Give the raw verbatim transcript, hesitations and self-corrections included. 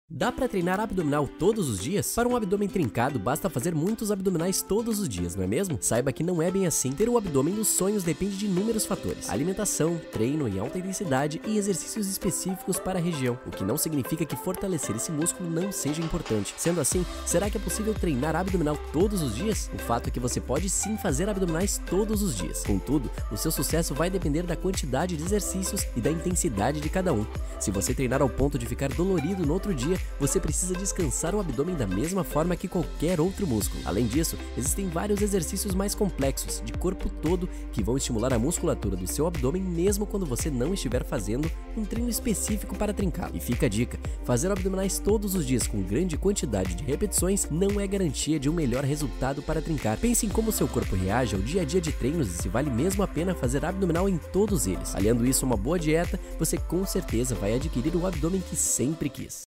Dá para treinar abdominal todos os dias? Para um abdômen trincado, basta fazer muitos abdominais todos os dias, não é mesmo? Saiba que não é bem assim. Ter o abdômen dos sonhos depende de inúmeros fatores: alimentação, treino em alta intensidade e exercícios específicos para a região, o que não significa que fortalecer esse músculo não seja importante. Sendo assim, será que é possível treinar abdominal todos os dias? O fato é que você pode sim fazer abdominais todos os dias. Contudo, o seu sucesso vai depender da quantidade de exercícios e da intensidade de cada um. Se você treinar ao ponto de ficar dolorido no outro dia, você precisa descansar o abdômen da mesma forma que qualquer outro músculo. Além disso, existem vários exercícios mais complexos, de corpo todo, que vão estimular a musculatura do seu abdômen mesmo quando você não estiver fazendo um treino específico para trincá-lo. E fica a dica: fazer abdominais todos os dias com grande quantidade de repetições não é garantia de um melhor resultado para trincar. Pense em como seu corpo reage ao dia a dia de treinos e se vale mesmo a pena fazer abdominal em todos eles. Aliando isso a uma boa dieta, você com certeza vai adquirir o abdômen que sempre quis.